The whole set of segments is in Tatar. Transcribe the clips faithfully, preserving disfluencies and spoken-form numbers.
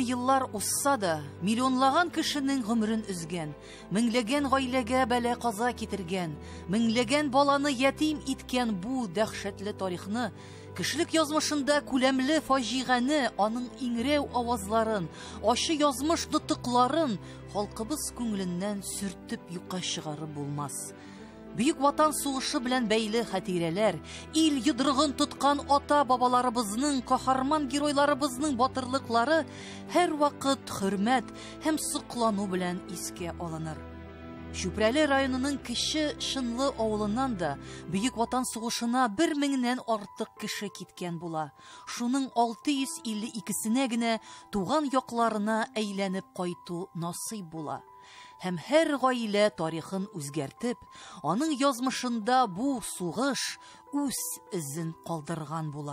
еллар узса да, миллионлаган кешенең гомерен үзгән, меңләгән гаиләгә бәла каза китергән, меңләгән баланы ятим иткән бу дәһшәтле тарихны, кешелек язмышында күләмле фаҗигане, аның иңрәү авазларын, ачы язмыш нытыкларын халкыбыз күңеленнән сүртеп юкка чыгарып булмас. Бөек Ватан сугышы белән бәйле хатирәләр, ил йодрыгын тоткан ата-бабаларыбызның, каһарман геройларыбызның батырлыклары һәр вакыт хөрмәт һәм соклану белән искә алыныр. Чүпрәле районының кече Шынлы авылыннан да Бөек Ватан сугышына бер меңнән артык кеше киткән була. Шуның алты йөз илле икесенә генә туган якларына әйләнеп кайту насыйп була. Һәм һәр гаилә тарихын үзгәртеп, аның язмышында бу сугыш үз изен калдырган була.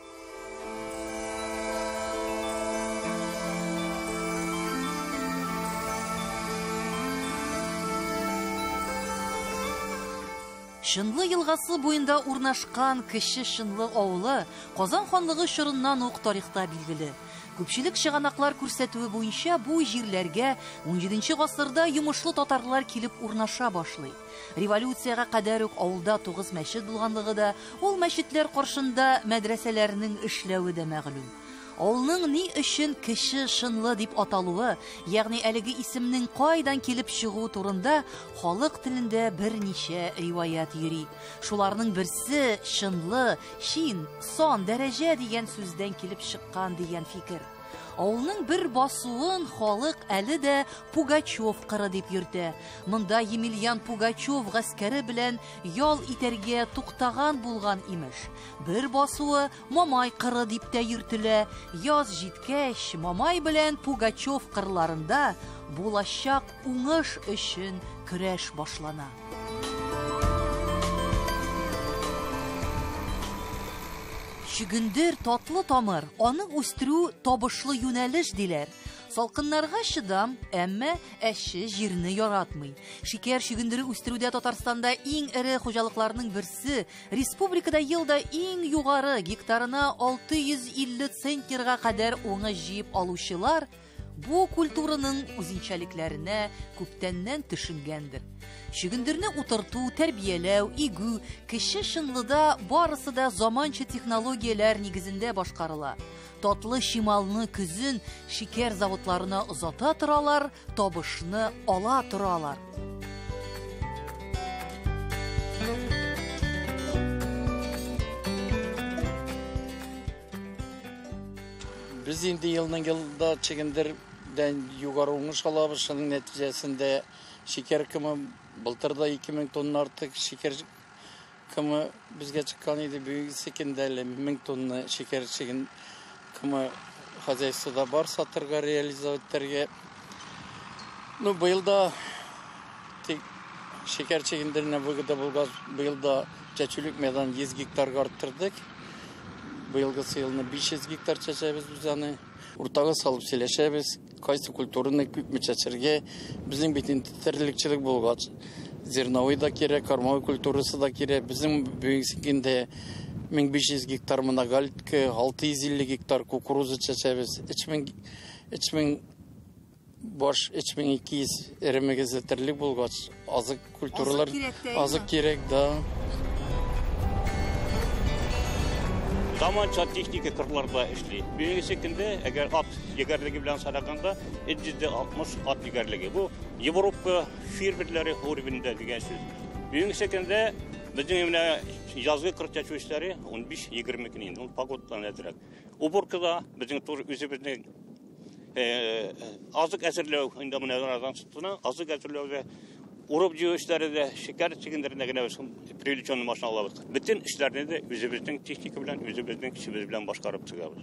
Шынлы елгасы буенда урнашкан кече Шынлы авылы Казан ханлыгы чорыннан ук тарихта билгеле. Күпчелек чыганаклар күрсәтүе буенча бу җирләргә унҗиденче гасырда йомышлы татарлар килеп урнаша башлый. Революцияга кадәр үк авылда тугыз мәчет булганлыгы да, ул мәчетләр каршында мәдрәсәләрнең эшләве дә мәгълүм. Авылның ни өчен кече Шынлы дип аталуы, ягъни әлеге исемнең кайдан килеп чыгуы турында халык телендә берничә риваят йөри. Шуларның берсе Шынлы, чин, сан, дәрәҗә дигән сүздән килеп чыккан дигән фикер. Авылның бер басуын халык әле дә Пугачев кыры дип йөртә. Монда Емельян Пугачев гаскәре белән ял итәргә туктаган булган имеш. Бер басуы Мамай кыры дип тә йөртелә. Яз җиткәч, Мамай белән Пугачев кырларында булачак уңыш өчен көрәш башлана. Чөгендер татлы тамыр, аның үстерү табышлы юнәлеш диләр. Салкыннарга чыдам, әмма әше җирне яратмый. Шикәр чөгендере үстерүдә Татарстанда иң эре хуҗалыкларның берсе, республикада елда иң югары гектарына алты йөз илле центнерга кадәр уңыш җыеп алучылар бу культураның үзенчәлекләренә күптәннән төшенгәндер. Чөгендерне утырту, тәрбияләү, игү, кече Шынлыда барысы да заманча технологияләр нигезендә башкарыла. Татлы шималны көзен шикәр заводларына озата торалар, табышны ала торалар. Без инде елның елда чөгендердән югары уңыш алабыз, шуның нәтиҗәсендә шикәр кымы былтырда ике мең тонна артык шикәр кымы безгә чыккан иде, бүгенге көндә әле мең тонна шикәр чыгын кымы хозяйствода бар сатырга, реализовать итәргә. Ну, быел да тик шикәр чыгындырына выгода булган, быел да чәчүлек мәйдан йөз гектарга арттырдык. Быелгы елны биш йөз гектар чәчәбез без аны. Уртага салып сөйләшәбез, кайсы культураны күпме чәчәргә, безнең бит интерлекчелек булгач, зерновой да кирәк, кормовой культурасы да кирәк. Безнең бүгенге көндә мең биш йөз гектар моногальтка, алты йөз илле гектар кукуруза чәчәбез, өч мең баш, өч мең ике йөз эремегез терлек булгач, азык культуралар азык кирәк да. Заманча техника кырларда эшли. Бүгенге көндә, әгәр ат егәрлеге белән санаганда, йөз алтмыш ат егәрлеге. Бу Европа фирмерләре уровенендә дигән сүз. Бүгенге көндә безнең менә язгы кыр чәчүчләре он биш егерме көн инде, ул погодадан әзрәк. Уборкада безнең тур үзебезнең э азык әзерләү инде менә арадан чыкты, азык әзерләүдә урып җыю эшләре дә, шикәр чигендеренә генә привлеченный машиналар. Бүтән эшләрне дә үзебезнең техника белән, үзебезнең кешебез белән башкарып чыгабыз.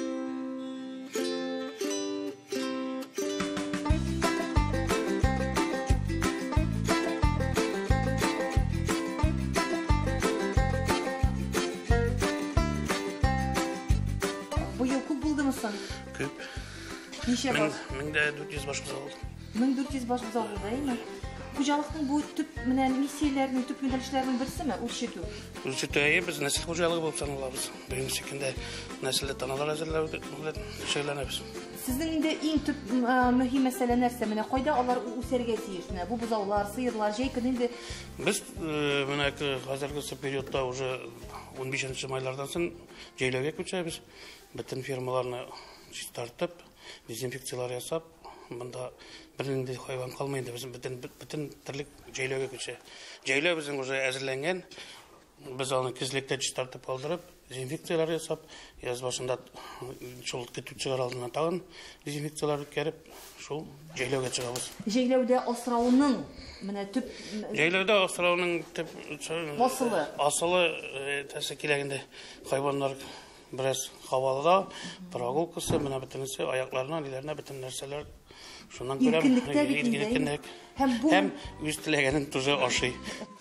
Бу ел күп булдымы соң? Күп. Ничә баш? мең дүрт йөз баш булды. мең дүрт йөз баш булды, әйме? Хуҗалыкның бу төп менән миссияләренең, төп юнәлешләренең берсеме үрчетү? Үрчетү без нәсел хуҗалыгы булып саналабыз. Бүгенге көндә нәселле таналар әзерләү белән шөгыльләнәбез. Сезнең инде иң төп мөһим мәсьәлә нәрсә? Менә кайда алар үсәргә тиеш? Менә бу бузаулар, сыерлар, җәй көн инде Без менә хәзерге периодта уже он бишенче майлардан соң җәйләүгә күчәбез. Бөтен фермаларны чистартып, дезинфекциялар ясап, монда бернинди хайван калмайды. Без бөтен бөтен терлек җәйләүгә күчә. Җәйләү безнең уже әзерләнгән. Без аны кизлектә чистартып алдырып, дезинфекциялар ясап, яз башында шул көтү чыгар алдына тагын дезинфекциялар үткәреп, шул җәйләүгә чыгабыз. Җәйләүдә асрауның менә төп Җәйләүдә асрауның төп асылы. Асылы тәсе килгәндә хайваннар бераз һавалыда, прогулкасы, менә бөтенесе аякларына, ниләренә бөтен нәрсәләр шуннан күрә иркенлек һәм үз теләгәнен туҗы ашый.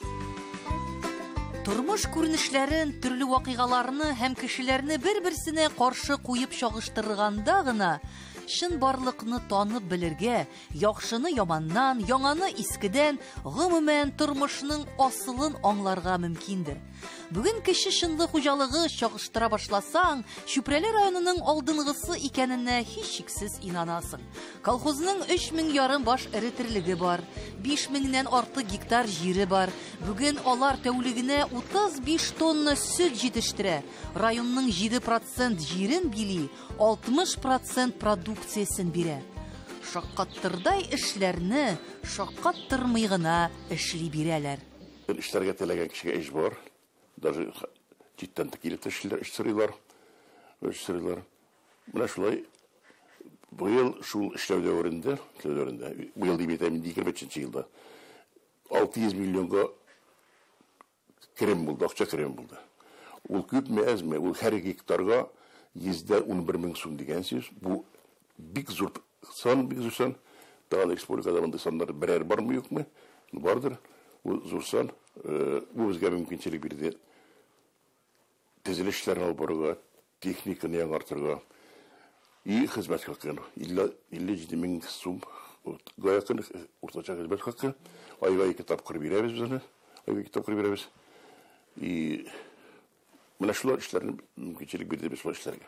Тормыш күренешләрен, төрле вакыйгаларны һәм кешеләрне бер-берсенә каршы куеп чагыштырганда гына чын барлыкны танып белергә, яхшыны яманнан, яңаны искедән, гомумән тормышның асылын аңларга мөмкиндер. Бүген кеше шынлы хуҗалыгы чагыштыра башласаң, Чүпрәле районының алдынгысы икәненә һичшиксез инанасың. Колхозның өч мең ярым баш эре терлеге бар, биш меңнән артык гектар җире бар. Бүген алар тәүлегенә утыз биш тонна сөт җитештерә. Районның җиде процент җирен били, алтмыш процент продукциясен бирә. Шаккаттырдай эшләрне шаккаттырмый гына эшли бирәләр. Эшләргә теләгән кешегә эш бар. Даже җиттән текилеп эшләр, эш сорыйлар. Эш сорыйлар. Менә шулай быел шул эшләү дәверендә, эшләү дәверендә, быел дип әйтәм, егерме өченче елда алты йөз миллионга керем булды, акча керем булды. Ул күпме әзме, ул һәр гектарга йөздә ун бер мең сум дигән сүз. Бу бик зур сан, бик зур сан. Тагын республикада мондай саннар берәр бармы, юкмы? Бардыр. Бу зур сан. Бу безгә мөмкинчелек бирде. Төзелешләрне алып барырга, техниканы яңартырга и хезмәт хакын илле җиде мең сум гаякын уртача хезмәт хакы айга ике тапкыр бирәбез без аны. Айга ике тапкыр бирәбез. И менә шулар эшләрне мөмкинчелек бирде без шулар эшләргә.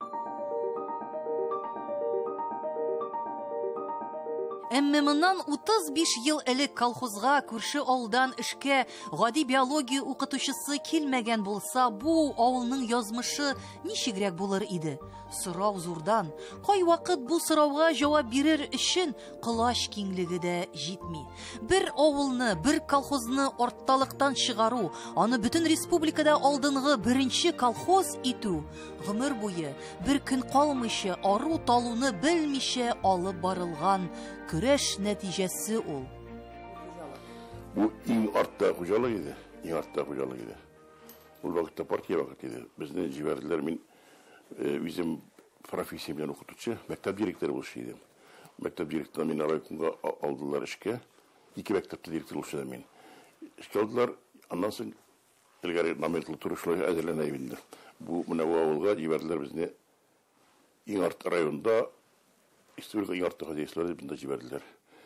Әмма моннан утыз биш ел элек колхозга күрше авылдан эшкә гади биология укытучысы килмәгән булса, бу авылның язмышы ничегрәк булыр иде? Сорау зурдан. Кай вакыт бу сорауга җавап бирер өчен кылач киңлеге дә җитми. Бер авылны, бер колхозны артталыктан чыгару, аны бөтен республикада алдынгы беренче колхоз итү, гомер буе бер көн калмыйча, ару талуны белмичә алып барылган көрәш нәтиҗәсе ул. Бу иң артта хуҗалык иде, иң артта хуҗалык иде. Ул вакытта партия вакыты иде. Безне җибәрделәр, мин үзем профессия белән укытучы, мәктәп директоры булышы идем. Мәктәп директоры мине райкомга алдылар эшкә. Ике мәктәптә директор булышы мин. Эшкә алдылар, аннан соң илгәре номенклатура шулай әзерләнә инде. Бу менә бу авылга җибәрделәр безне иң арт районда. Историк иң артта хозяйстволар бында җибәрделәр.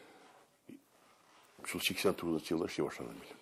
Шул сиксән тугызынчы елда эшли башладым мин.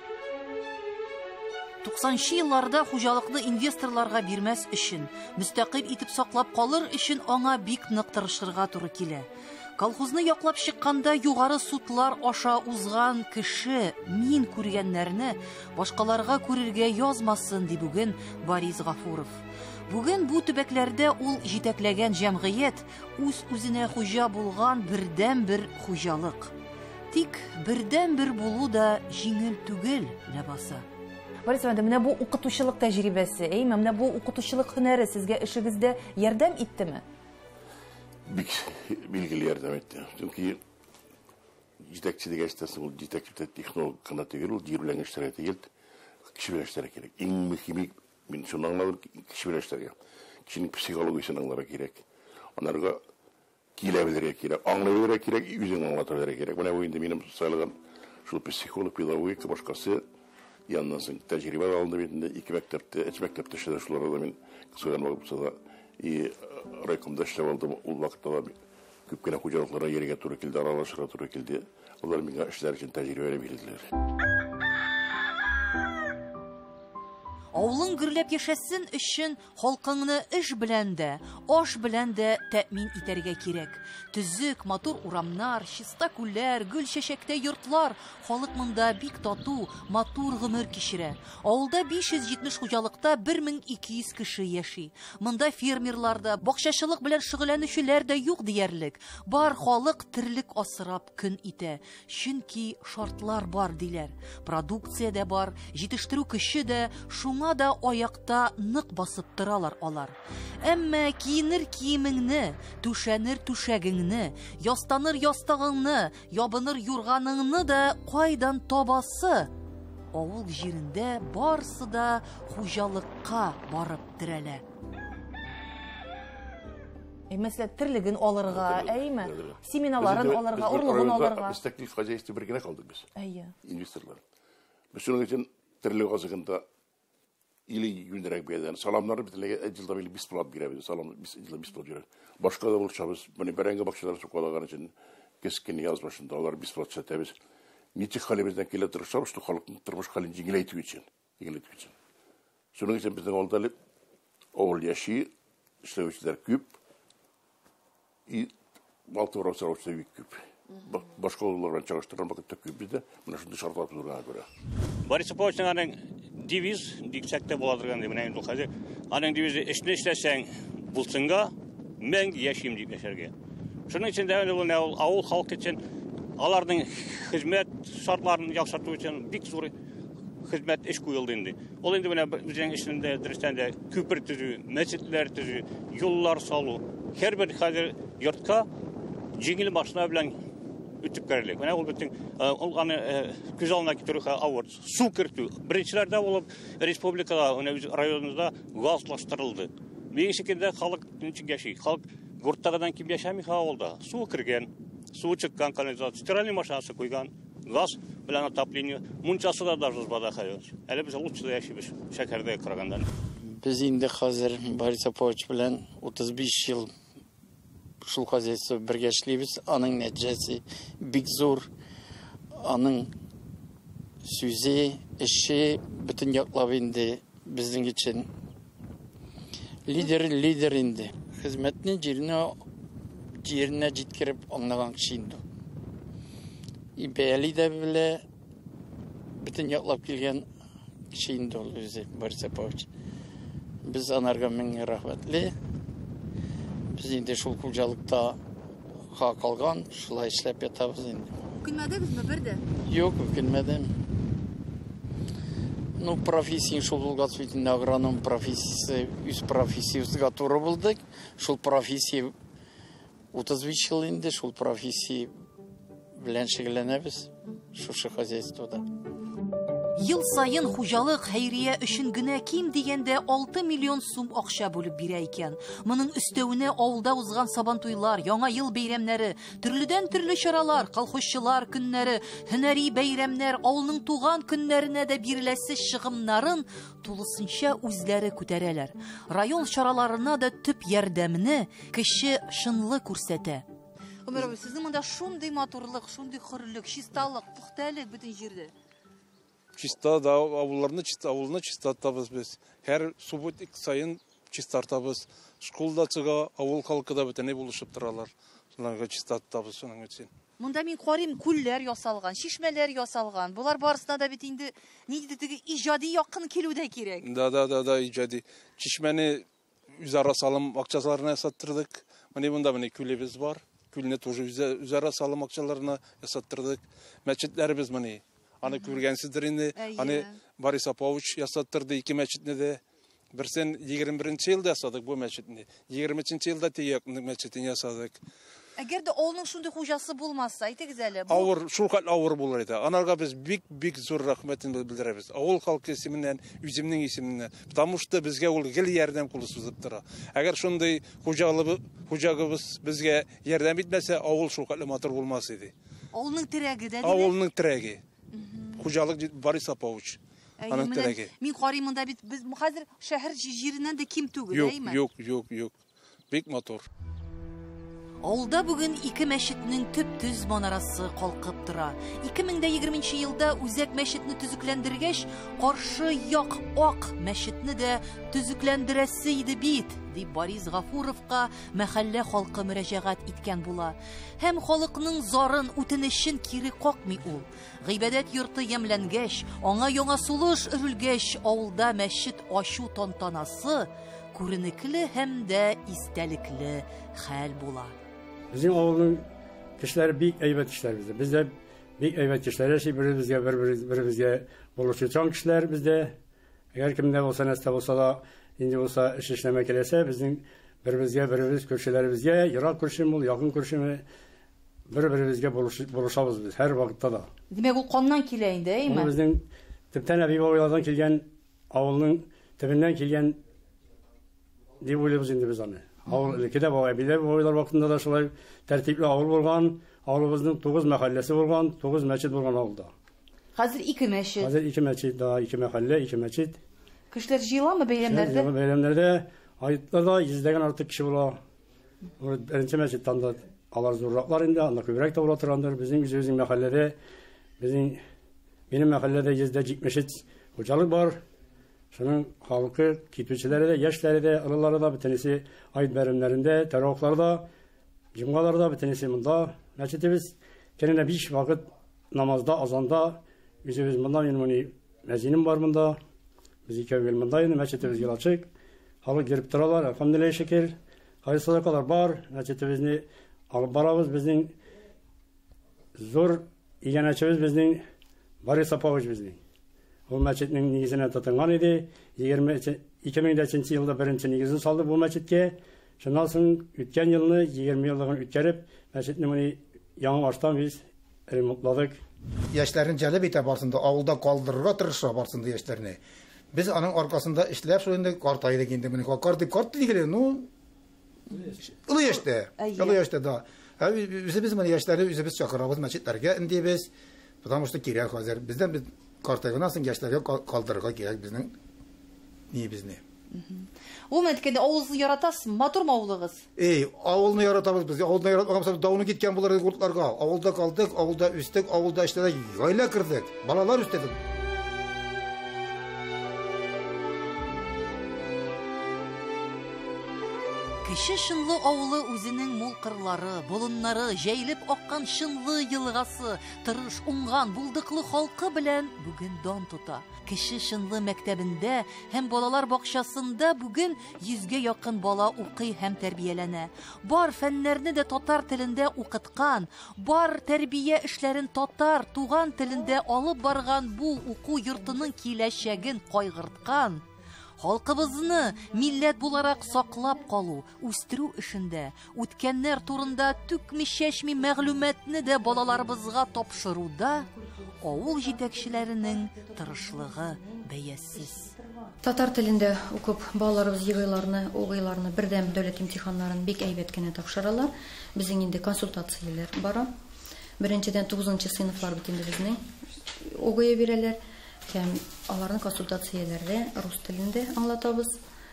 туксанынчы елларда хуҗалыкны инвесторларга бирмәс өчен, мөстәкыйль итеп саклап калыр өчен аңа бик нык тырышырга туры килә. Колхозны яклап чыкканда югары судлар аша узган кеше мин күргәннәрне башкаларга күрергә язмасын ди бүген Борис Гафуров. Бүген бу төбәкләрдә ул җитәкләгән җәмгыять үз-үзенә хуҗа булган бердән-бер хуҗалык. Тик бердән-бер булу да җиңел түгел, ләбаса. Борис Иванович, менә бу укытучылык тәҗрибәсе, әйме, менә бу укытучылык һөнәре сезгә эшегездә ярдәм иттеме? Бик билгеле ярдәм итте. Чөнки җитәкче дигән соң ул җитәкче технолог кына түгел, ул җир белән эшләргә түгел, кеше белән эшләргә кирәк. Иң мөһиме мин шуны аңладым, кеше белән эшләргә. Кешенең психологиясын аңларга кирәк. Анарга килә белергә кирәк, аңлый белергә кирәк, үзең аңлатырга кирәк. Менә бу инде минем сайлаган шул психолог, педагог, башкасы яннан соң тәҗрибә алынды бит, ике мәктәптә, өч мәктәптә эшләдем, шуларда мин кысган вакытта и райкомда эшләп алдым. Ул вакытта күп кенә хуҗалыкларга йөрергә туры килде, аралашырга туры килде. Алар миңа эшләр өчен тәҗрибә бирделәр. Авылың гөрләп яшәсен өчен халкыңны эш белән дә, аш белән дә тәэмин итәргә кирәк. Төзек, матур урамнар, чиста күлләр, гүл чәчәктә йортлар, халык монда бик тату, матур гомер кичерә. Авылда биш йөз җитмеш хуҗалыкта бер мең ике йөз кеше яши. Монда фермерлар да, бакчачылык белән шөгыльләнүчеләр дә юк диярлек. Бар халык терлек асрап көн итә. Чөнки шартлар бар диләр. Продукция дә бар, җитештерү көче дә, шуңа да аякта нык басып торалар алар. Әмма киенер киемеңне, түшәнер түшәгеңне, ястаныр ястыгыңны, ябыныр юрганыңны да кайдан табасы? Авыл җирендә барысы да хуҗалыкка барып терәлә. Мәсәлән, терлеген алырга, әйме? Семиналарын алырга, урлыгын алырга. Biz teklif hacayişte bir gene kaldık biz. Әйе. İnvestörler. Biz şunun için tırlığı azıkında ili günderek bir yerden salamları bitirlege ecilda bile biz bulat girebiliriz. Salam biz ecilda biz bulat girebiliriz. Başka da buluşacağız. Beni berenge bakışları sokağa için keskin yaz başında onlar biz bulat çatabiliriz. Niçin halimizden kile tırışacağız? İşte halkın tırmış halini cingileytiği için. Cingileytiği için. Şunun için bizden oldalı oğul yaşı, işte üçler küp, и altı var sarhoşta büyük küp. Başka oğullarla çalıştıran vakit küp bizde. Buna şimdi şartlar durduğuna göre. Boris Poçin'in deviz diksekte buladırgan demin ayın dokazı. Anın devizi işini işlesen bulsunga men yaşayayım deyip yaşarga. Şunun için de öyle bu avul halk için alardın hizmet şartlarını yaxşartуу için bik zor hizmet iş koyuldu indi. Ol indi buna bizden işinde diristende köprü tüzü, mescitler tüzü, yollar salu. Her bir hazır yurtka jingil başına bilen ütüp kerelik. Mana ol bütün ol аны көз алдына китерүгә авыр. Су кертү. Беренчеләрдә булып республикада, аны районыбызда газлаштырылды. Бу шикелдә халык ничек яши? Халык гурттагадан ким яшәми авылда. Су кергән, су чыккан, канализация, стиральный машинасы куйган, газ белән отопление. Мунчасы да даже бада хәят. Әле без лучше яшибез шәһәрдә карагандан. Biz инде хәзер Борис Апович белән утыз биш ел шул хозяйство бергә эшлибез. Аның нәтиҗәсе бик зур. Аның сүзе, эше бөтен яклап инде безнең өчен лидер лидер инде. Хезмәтне җиренә җиренә җиткереп аңлаган кеше инде. И бәяли дә белә бөтен яклап килгән кеше инде ул үзе Борис Апович. Biz anarga ming rahmatli. Biz indi шул хуҗалыкта ха калган, шулай эшләп ятабыз инде. Үкенмәдегезме бердә? Юк, үкенмәдем. Ну, профессия шул булган сөйтен агроном профессиясе, үз профессиябызга туры булдык. Шул профессия утыз биш ел инде, шул профессия белән шөгыльләнәбез шушы хозяйствода. Ел сайын хуҗалык хәйрия өчен генә ким дигәндә алты миллион сум акча бүлеп бирә икән. Моның өстәвенә авылда узган сабантуйлар, яңа ел бәйрәмнәре, төрледән төрле чаралар, колхозчылар көннәре, һөнәри бәйрәмнәр, авылның туган көннәренә дә биреләсе чыгымнарын тулысынча үзләре күтәрәләр. Район чараларына да төп ярдәмне кеше шынлы күрсәтә. Өмәр абый, сезнең монда шундый матурлык, шундый хөрлек, чисталык, пөхтәлек бөтен җирдә. Чиста да авылларны чиста авылны чистартабыз без. Һәр субботник сайын чистартабыз. Школда чыга авыл халкы да бөтенләй булышып торалар. Шуларга чистартабыз шуның өчен. Монда мин карыйм, күлләр ясалган, шишмәләр ясалган. Булар барысына да бит инде нидер теге иҗади якын килү дә кирәк. Да да да да иҗади. Чишмәне үзара салым акчаларына ясаттырдык. Менә монда менә күлебез бар. Күлне тоже үзара салым акчаларына ясаттырдык. Мәчетләребез менә аны күргәнсездер инде. Аны Борис Апович ясаттырды ике мәчетне дә. Берсен егерме беренче елда ясадык бу мәчетне. егерме өченче елда тиякны мәчетне ясадык. Әгәр дә авылның шундый хуҗасы булмаса, әйтегез әле. Авыр, шул хәл авыр булыр иде. Анарга без бик бик зур рәхмәтен белдерәбез. Авыл халкы исеменнән, үземнең исеменнән. Потому что безгә ул гел ярдәм кулы сузып тора. Әгәр шундый хуҗалыгы, хуҗагыбыз безгә ярдәм итмәсә, авыл шул хәл матур булмас иде. Авылның терәге дә. Авылның терәге. Хуҗалык Борис Апович. Аның терәге. Мин карыйм, монда бит без хәзер шәһәр җиреннән дә ким түгел, әйме? Юк, юк, юк, юк. Бик матур. Авылда бүген ике мәчетнең төп-төз манарасы калкып тора. ике мең егерменче елда үзәк мәчетне төзекләндергәч, каршы як ак мәчетне дә төзекләндерәсе иде бит, дип Борис Гафуровка мәхәллә халкы мөрәҗәгать иткән була. Һәм халыкның зарын, үтенечен кире какмый ул. Гыйбадәт йорты ямьләнгәч, аңа яңа сулыш өрелгәч, авылда мәчет ачу тантанасы күренекле һәм дә истәлекле хәл була. Bizim oğlunun kişileri büyük eyvet kişiler bizde. Bizde büyük eyvet kişiler. Her şey birimizge, birimizge buluşuyor kişiler bizde. Eğer kimde olsa, nesne olsa da, indi olsa, iş işlemek gelirse, bizim birimizge, birimiz kürşilerimizge, yarak kürşüm ol, yakın kürşümü, birbirimizge buluşalım biz her vakitte da. Demek o kandan kileyin değil mi? Bizim tüpten evi boylardan kilgen, avlunun tüpünden kilgen diye buluyoruz indi biz onu. Avul ikide bu ebiler boylar vaktinde da şolay tertipli avul bolgan, avulumuzun dokuz mahallesi bolgan, dokuz meçit bolgan avulda. Hazır iki meçit. Hazır iki meçit daha, iki mahalle, iki meçit. Kışlar jıyılan mı beylemlerde? Beylemlerde ayıtlarda yüzden artık kişi bola. Birinci meçitten de alar zorluklar indi, anda kübrek de olatırandır. Bizim bizim mahallede, bizim benim mahallede yüzde meçit hocalık var. Şunun halkı, kitüçileri de, yaşları da, ılıları da bir tanesi ayet verimlerinde, teravukları da, cumgaları da bir tanesi bunda. Meçitimiz kendine beş vakit namazda, azanda, yüzümüz bunda, benim mezinim var bunda. Biz iki evvel bundayız, meçitimiz yıl açık. Halk girip duralar, elhamdülillah şekil. Hayır sadakalar var, meçitimizni alıp barabız, bizim zor iğneçimiz bizim, bari sapavuç bizim. Bu meçitnin nigizine tutungan idi. iki ming üçüncü yılda birinci nigizini saldı bu meçitke. Şundan sonra ütken yılını yigirme yıllığını ütkerip meçitini yanı baştan biz remontladık. Yaşların celep ite barsında, avulda kaldırırga tırışa barsında yaşlarını. Biz anın arkasında işler şöyle kartaydı kendimini. Kartı kartı değil no. Ilı yaşta. Ilı yaşta da. Bize biz yaşları biz çakırabız meçitlerge indi biz. Потому что kirek hazır. Bizden biz kartayı nasıl yaşlarga kaldırırga gerek bizden. Niye biz ne? O metkede avulunuzu yaratasın, matur mu avulunuz? Ey, avulunu yaratamız biz. Avulunu yaratmakamsa dağını gitken buları kurtlarga. Avulda kaldık, avulda üsttük, avulda işte de yayla kırdık. Balalar üstledik. Кеше Шынлы авылы үзенең мул кырлары, болыннары, җәйлеп аккан Шынлы елгасы, тырыш, уңган, булдыклы халкы белән бүген дан тота. Кеше Шынлы мәктәбендә һәм балалар бакчасында бүген йөзгә якын бала укый һәм тәрбияләнә. Бар фәннәрне дә татар телендә укыткан, бар тәрбия эшләрен татар, туган телендә алып барган бу уку йортының киләчәген кайгырткан. Халкыбызны милләт буларак саклап калу, үстерү эшендә, үткәннәр турында түкми-чәчми мәгълүматны дә балаларыбызга тапшыруда авыл җитәкчеләренең тырышлыгы бәясез. Татар телендә укып балаларыбыз егыйларны, угыйларны бердәм дәүләт имтиханнарын бик әйбәт кенә тапшыралар. Безнең инде консультацияләр бара. Беренчедән тугызынчы сыйныфлар бит инде безнең угыя бирәләр. Һәм аларны консультацияләрдә рус телендә аңлатабыз.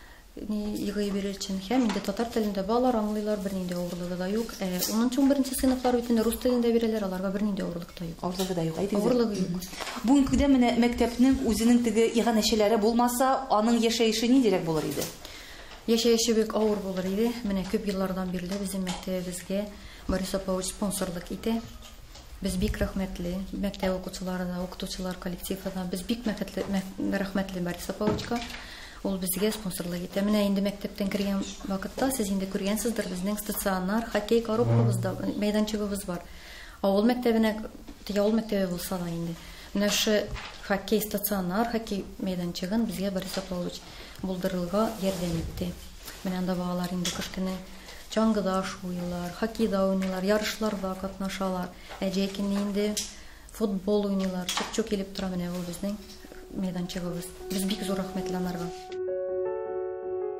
Егый бирер өчен һәм инде татар телендә балалар аңлыйлар, бернинди авырлыгы да юк. унынчы унберенче сыйныфлар бит рус телендә бирәләр, аларга бернинди авырлык та юк. Авырлыгы да юк, әйтегез. Авырлыгы юк. Бүгенгедә менә мәктәпнең үзенең теге иганәчеләре булмаса, аның яшәеше ниндирәк булыр иде? Яшәеше бик авыр булыр иде. Менә күп еллардан бирле безнең мәктәбебезгә Борис Апович спонсорлык итә. Без бик рәхмәтле, мәктәп укучыларына, укытучылар коллективына, біз бик рәхмәтле Борис Аповичка. Ул безгә спонсорлык итә. Менә инде мәктәптән кергән вакытта сез инде күргәнсездер, безнең стационар хоккей коробкабызда мәйданчыгыбыз бар. Авыл мәктәбенә, авыл мәктәбе булса да инде. Менә шу хоккей стационар, хоккей мәйданчыгын безгә Борис Апович булдырырга ярдәм итте. Менә анда балалар инде кышкыны Чаңгыда шуйлар, хоккейда уйныйлар, ярышларда катнашалар. Әҗәкин инде футбол уйныйлар. Чөк-чөк килеп тора менә бу безнең мәйданчыгыбыз. Без бик зур рәхмәтле анарга. Әмма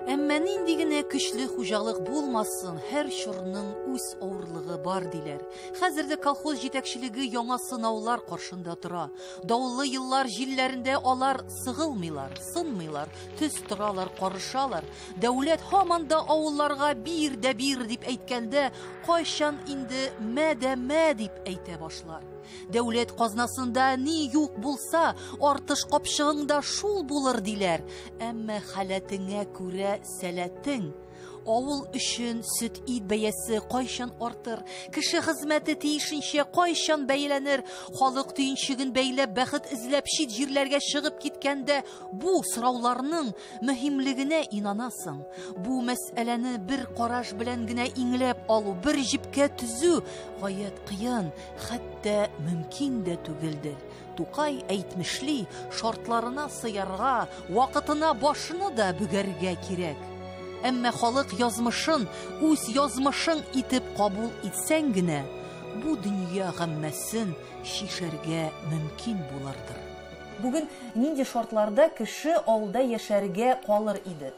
Нинди генә көчле хуҗалык булмасын, һәр чорның үз авырлыгы бар диләр. Хәзердә колхоз җитәкчелеге яңа сынаулар каршында тора. Давыллы еллар җилләрендә алар сыгылмыйлар, сынмыйлар, төз торалар, карышалар. Дәүләт һаман да авылларга бир дә бир дип әйткәндә, кайчан инде мә дә мә дип әйтә башлар. Дәүләт казнасында ни юк булса, артыш капчыгыңда шул булыр диләр. Әмма халәтеңә күрә сәләтең. Авыл өчен сөт ит бәясе кайчан артыр, кеше хезмәте тиешенчә кайчан бәйләнер, халык төенчеген бәйләп бәхет эзләп чит җирләргә чыгып киткәндә, бу сорауларның мөһимлегенә инанасың. Бу мәсьәләне бер караш белән генә иңләп алу, бер җипкә төзү гаять кыен, хәтта мөмкин дә түгелдер. Тукай әйтмешли, шартларына сыярга, вакытына башыны да бүгәргә кирәк. Әмма халык язмышын үз язмышың итеп кабул итсәң генә, бу дөнья гаммәсен шишәргә мөмкин булырдыр. Бүген нинди шартларда кеше авылда яшәргә калыр иде?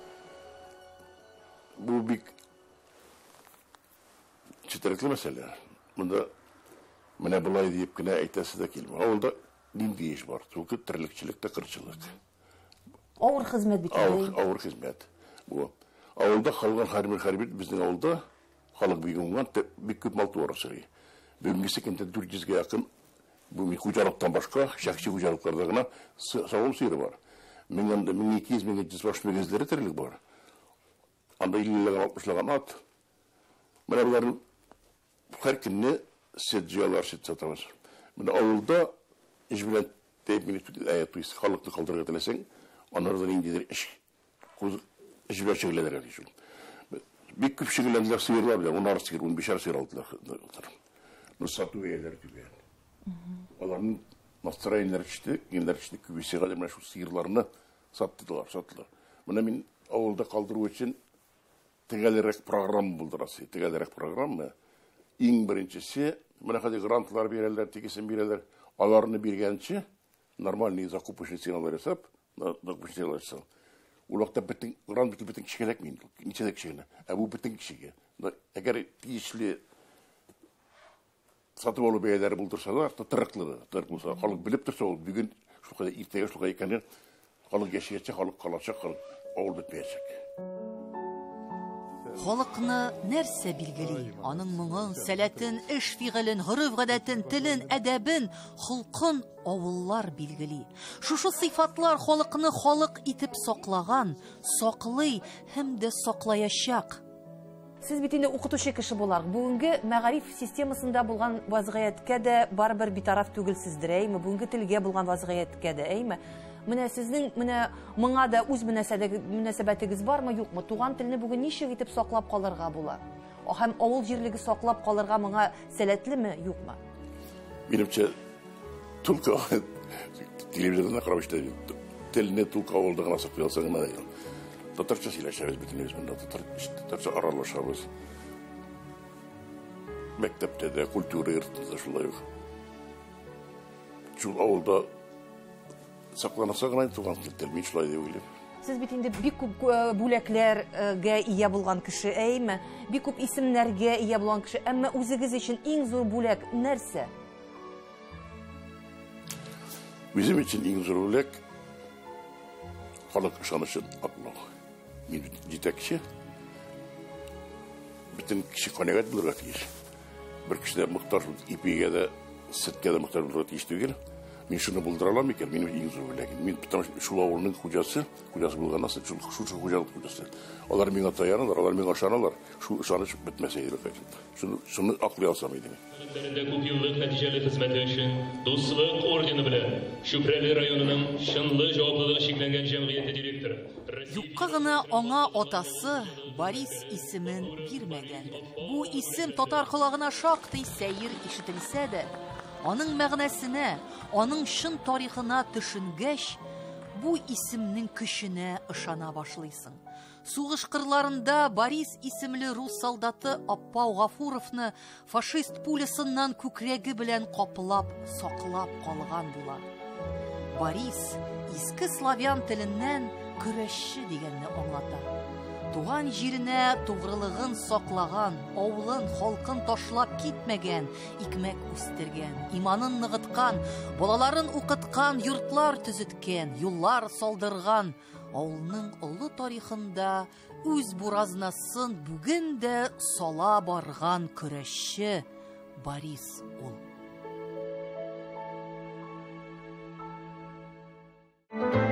Бу бик четерекле мәсьәлә. Монда менә булай дип кенә әйтәсе дә килми. Авылда нинди эш бар? Түгел тирлекчелек, кырчылык. Авыр хезмәт бит. Авыр хезмәт. Бу авылда халыгын хәрби-хәрби безнең авылда халык бик уңган, бик күп мал туара сырый. Бүгенге секендә дүрт йөзгә якын бу хуҗалыктан башка шәхси хуҗалыкларда гына савым сыйры бар. мең ике йөз мең йөз баш мөгезләре терлек бар. Анда илле алтмышлыгын ат. Менә булар һәр көнне сәҗҗалар сатабыз. Менә авылда эш белән тәэмин итү халыкны калдырырга теләсәң, аннардан индидер эш Җибәр шигыләләргә дишү. Бик күп шигыләләр сыйрлар белән, унар сыйр, ун бишәр сыйр алдылар. Ну сату яйлар түгел. Аларның настроенияләре чите, генләр чите күбесе генә шул сыйрларны саттылар, саттылар. Менә мин авылда калдыру өчен тегәлерәк программа булдырасы, тегәлерәк программа. Иң беренчесе, менә хәзер грантлар бирәләр, тегесен бирәләр. Аларны биргәнче нормальный закупочный сигналлар ясап, закупочный ясап. Улакта битен грант битен битен кишелек мин, ничек кишене. Ә бу битен кишеге. Әгәр тиешле сатып алу бәяләре булдырсалар, тырыклы, тырыклы. Халык белеп торса, ул бүген шулай иртәгә шулай икәнен халык яшәячәк, халык калачак, халык авыл бетмәячәк. Халыкны нәрсә билгели? Аның моңын, сәләтен, эш фигылен, гырыф гадәтен, телен, әдәбен, холкын авыллар билгели. Шушы сыйфатлар халыкны халык итеп саклаган, саклый һәм дә саклаячак. Сез бит инде укытучы кеше булар. Бүгенге мәгариф системасында булган вазгыятькә дә барбер битараф түгелсездер, әйме? Бүгенге телгә булган вазгыятькә дә, әйме? Менә сезнең менә моңа да үз мөнәсәбәтегез бармы, юкмы? Туган телне бүген ничек итеп саклап калырга була? Һәм авыл җирлеге саклап калырга моңа сәләтлеме, юкмы? Минемчә, только телевизорда карап иштә, телне только авылда гына сакласа гына. Татарча сөйләшәбез бөтенебез монда, татарча аралашабыз. Мәктәптә дә, культура йортында шулай ук. Шул авылда сакланса гына туган тел, мин шулай дип уйлыйм. Сез бит инде бик күп бүләкләргә ия булган кеше, әйме? Бик күп исемнәргә ия булган кеше, әмма үзегез өчен иң зур бүләк нәрсә? Bizim için en zor olarak halk ышанышын аклау. Мин җитәкче. Bütün кеше канәгать булырга тиеш. Бер кешедә мохтаҗ ипигә дә, сөткә дә мохтаҗ булырга тиеш түгел. Мин шуны булдыра алам икән, минем иң зур бүләк. Мин потому что шул авылның хуҗасы, хуҗасы булганнан шул шул хуҗалык хуҗасы. Алар миңа таяналар, алар миңа ышаналар. Шул ышаныч бетмәсә иде бит. Шуны шуны аклый алсам иде. Күп еллык нәтиҗәле хезмәте өчен дуслык ордены белән Шүпрәле районының шынлы җаваплылыгы шикләнгән җәмгыяте директоры. Юкка гына аңа атасы Борис исемен бирмәгәндер. Бу исем татар колагына шактый сәер ишетелсә дә, аның мәгънәсенә, аның шын тарихына төшенгәч, бу исемнең көченә ышана башлыйсың. Сугыш кырларында Борис исемле рус солдаты Аппау Гафуровны фашист пулясыннан күкрәге белән каплап, саклап калган була. Борис иске славян теленнән көрәшче дигәнне аңлата. Туган җиренә тугрылыгын саклаган, авылын, халкын ташлап китмәгән, икмәк үстергән, иманын ныгыткан, балаларын укыткан, йортлар төзеткән, юллар салдырган, авылның олы тарихында үз буразнасын бүген дә сала барган көрәшче Борис ул.